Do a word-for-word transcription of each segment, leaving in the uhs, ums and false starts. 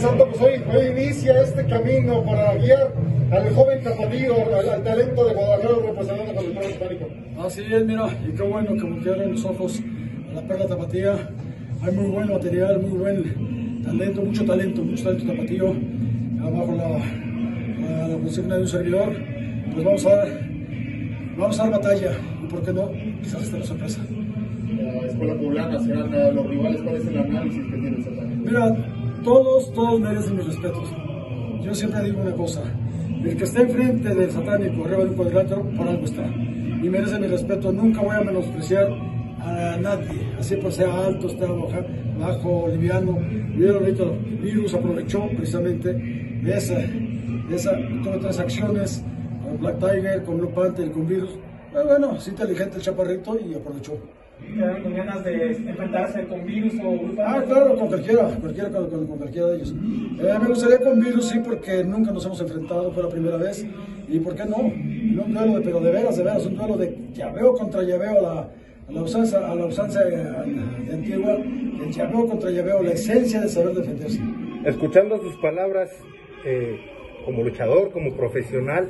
Santo, pues hoy, hoy inicia este camino para guiar al joven tapatío, al, al talento de Guadalajara representando con el pueblo hispánico. Así es, mira, y qué bueno que voltearon los ojos a la perla tapatía. Hay muy buen material, muy buen talento, mucho talento, mucho talento tapatío, bajo la, la, la consigna de un servidor. Pues vamos a dar, vamos a dar batalla, y por qué no, quizás esta es la sorpresa. La escuela poblana, serán los rivales, ¿cuál es el análisis que tiene el satánico? Mira, todos, todos merecen mis respetos. Yo siempre digo una cosa, el que está enfrente del satánico, arriba de un cuadrilátero, por algo está. Y merece mi respeto, nunca voy a menospreciar a nadie, así por sea alto, está bajo, bajo liviano. Vieron ahorita, el virus aprovechó precisamente de esa, de esa, todas otras acciones, con Black Tiger, con Blue Panther, con virus. Pero bueno, es inteligente el chaparrito y aprovechó. ¿Quedan con ganas de enfrentarse con virus o Blue Panther? Ah, claro, con cualquiera, cualquiera con, con, con cualquiera de ellos. Eh, me gustaría con virus, sí, porque nunca nos hemos enfrentado, fue la primera vez. Y por qué no, no un duelo de, pero de veras, de veras, un duelo de llaveo contra llaveo, a la, a la usanza, a la usanza eh, antigua, el llaveo contra llaveo, la esencia de saber defenderse. Escuchando sus palabras eh, como luchador, como profesional,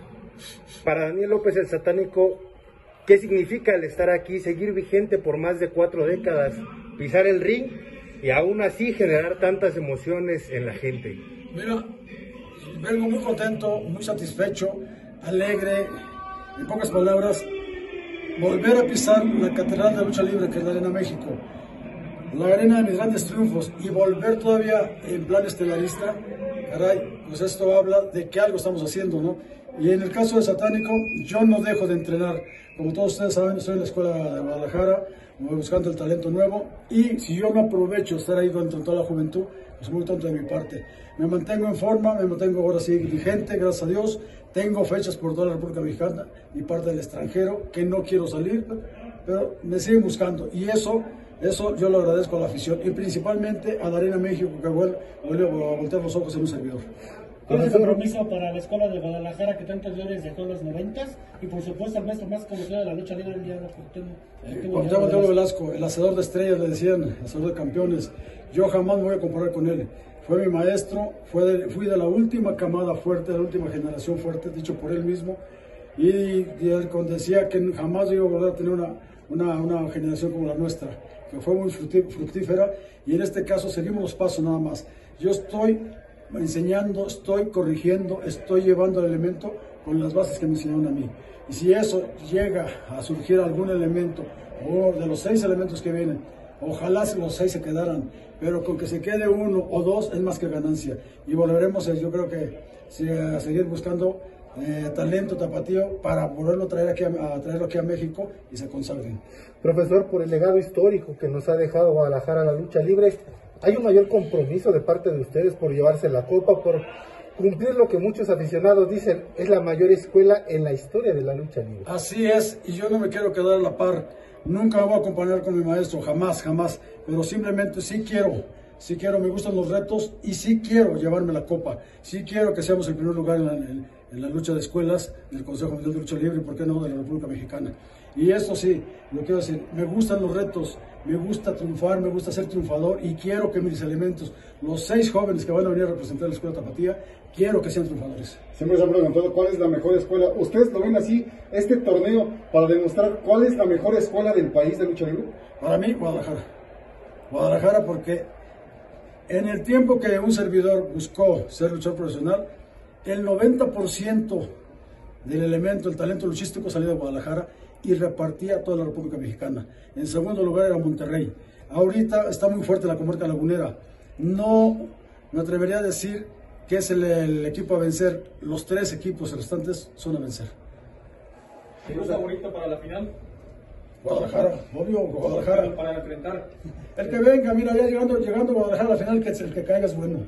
para Daniel López el Satánico, ¿qué significa el estar aquí, seguir vigente por más de cuatro décadas, pisar el ring y aún así generar tantas emociones en la gente? Mira, vengo muy contento, muy satisfecho, alegre, en pocas palabras, volver a pisar la catedral de lucha libre que es la Arena México, la arena de mis grandes triunfos, y volver todavía en plan estelarista, caray, pues esto habla de que algo estamos haciendo, ¿no? Y en el caso de Satánico, yo no dejo de entrenar. Como todos ustedes saben, estoy en la escuela de Guadalajara, voy buscando el talento nuevo, y si yo no aprovecho estar ahí dentro de toda la juventud, pues muy tonto de mi parte. Me mantengo en forma, me mantengo ahora sí vigente, gracias a Dios. Tengo fechas por toda la República Mexicana y parte del extranjero, que no quiero salir, pero me siguen buscando. Y eso, eso yo lo agradezco a la afición, y principalmente a la Arena México, que vuelve a voltear los ojos en un servidor. ¿Cuál es el compromiso para la escuela de Guadalajara que tantos glories dejó en los noventas? Y por supuesto, el maestro más conocido de la lucha libre, el Diablo Cuauhtémoc. Cuauhtémoc Diablo Velasco, el hacedor de estrellas, le decían, el hacedor de campeones. Yo jamás me voy a comparar con él. Fue mi maestro, fue de, fui de la última camada fuerte, de la última generación fuerte, dicho por él mismo. Y, y él decía que jamás iba a volver a tener una, una, una generación como la nuestra, que fue muy fructífera. Y en este caso seguimos los pasos nada más. Yo estoy enseñando, estoy corrigiendo, estoy llevando el elemento con las bases que me enseñaron a mí. Y si eso llega a surgir algún elemento, o de los seis elementos que vienen, ojalá los seis se quedaran, pero con que se quede uno o dos es más que ganancia. Y volveremos, yo creo que a seguir buscando eh, talento tapatío para volverlo a traer aquí a, a traerlo aquí a México y se consagren. Profesor, por el legado histórico que nos ha dejado Guadalajara la lucha libre, ¿hay un mayor compromiso de parte de ustedes por llevarse la copa, por cumplir lo que muchos aficionados dicen es la mayor escuela en la historia de la lucha libre? Así es, y yo no me quiero quedar a la par, nunca me voy a acompañar con mi maestro, jamás, jamás, pero simplemente sí quiero, sí quiero, me gustan los retos y sí quiero llevarme la copa, sí quiero que seamos el primer lugar en la, en, en la lucha de escuelas del Consejo Mundial de Lucha Libre y por qué no de la República Mexicana. Y esto sí, lo quiero decir, me gustan los retos, me gusta triunfar, me gusta ser triunfador y quiero que mis elementos, los seis jóvenes que van a venir a representar la Escuela Tapatía, quiero que sean triunfadores. Siempre se han preguntado cuál es la mejor escuela. ¿Ustedes lo ven así, este torneo, para demostrar cuál es la mejor escuela del país de lucha libre? Para mí, Guadalajara. Guadalajara porque en el tiempo que un servidor buscó ser luchador profesional, el noventa por ciento del elemento, el talento luchístico salía de Guadalajara y repartía a toda la República Mexicana. En segundo lugar era Monterrey. Ahorita está muy fuerte la comarca lagunera. No me atrevería a decir que es el, el equipo a vencer. Los tres equipos restantes son a vencer. ¿Quién es favorito para la final? Guadalajara, obvio, Guadalajara. Para enfrentar. El que venga, mira, ya llegando, llegando a Guadalajara a la final, que el que caiga es bueno.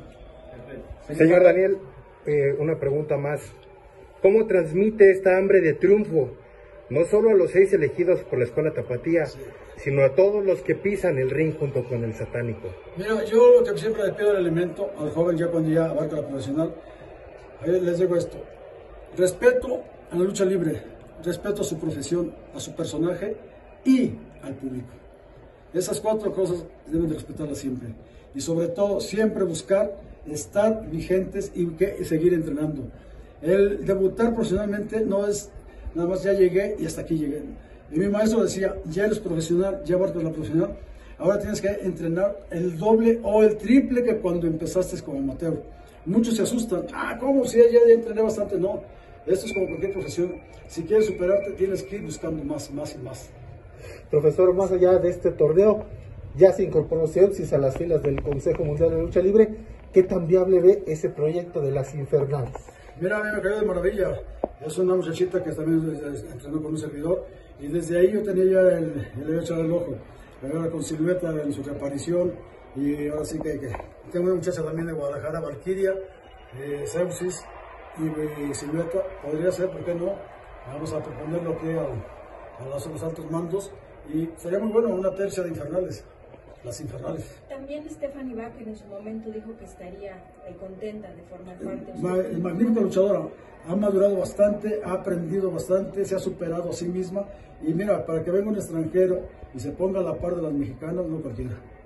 Señor Daniel, eh, una pregunta más. ¿Cómo transmite esta hambre de triunfo, no solo a los seis elegidos por la Escuela Tapatía, sí, sino a todos los que pisan el ring junto con el Satánico? Mira, yo lo que siempre le pido al elemento, al joven ya cuando ya abarca la profesional, ahí les digo esto: respeto a la lucha libre, respeto a su profesión, a su personaje y al público. Esas cuatro cosas deben de respetarlas siempre. Y sobre todo, siempre buscar estar vigentes y que seguir entrenando. El debutar profesionalmente no es nada más ya llegué y hasta aquí llegué. Y mi maestro decía, ya eres profesional, ya vas por la profesional, ahora tienes que entrenar el doble o el triple que cuando empezaste como amateur. Muchos se asustan, ah, ¿cómo? Si ya, ya entrené bastante. No, esto es como cualquier profesión. Si quieres superarte, tienes que ir buscando más, más y más. Profesor, más allá de este torneo, ya se incorporó Ceopsis a las filas del Consejo Mundial de Lucha Libre. ¿Qué tan viable ve ese proyecto de las Infernales? Mira, a mí me cayó de maravilla. Es una muchachita que también entrenó con un servidor y desde ahí yo tenía ya el, el le echado el ojo. Ahora con Silueta en su reaparición y ahora sí que, que tengo una muchacha también de Guadalajara, Valkyria, eh, Ceopsis y eh, Silueta. Podría ser, ¿por qué no? Vamos a proponerlo aquí a, a, los, a los altos mandos y sería muy bueno una tercia de Infernales. Las Infernales. También Stephanie Baker en su momento dijo que estaría eh, contenta de formar parte. Ma, magnífica luchadora, ha madurado bastante, ha aprendido bastante, se ha superado a sí misma y mira, para que venga un extranjero y se ponga a la par de las mexicanas, no cualquiera.